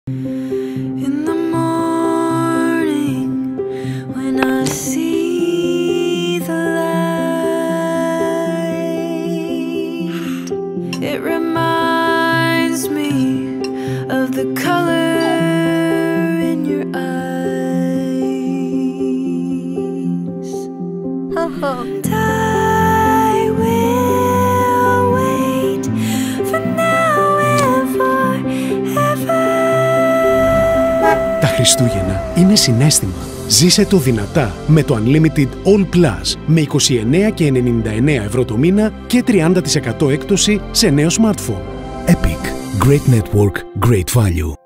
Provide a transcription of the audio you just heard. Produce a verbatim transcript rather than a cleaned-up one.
It reminds me of the color in your eyes. And I will wait for now and forever. Τα Χριστούγεννα είναι συναίσθημα. Ζήσε το δυνατά με το Unlimited All Plus με είκοσι εννέα και ενενήντα εννέα ευρώ το μήνα και τριάντα τοις εκατό έκπτωση σε νέο smartphone. Epic. Great network, great value.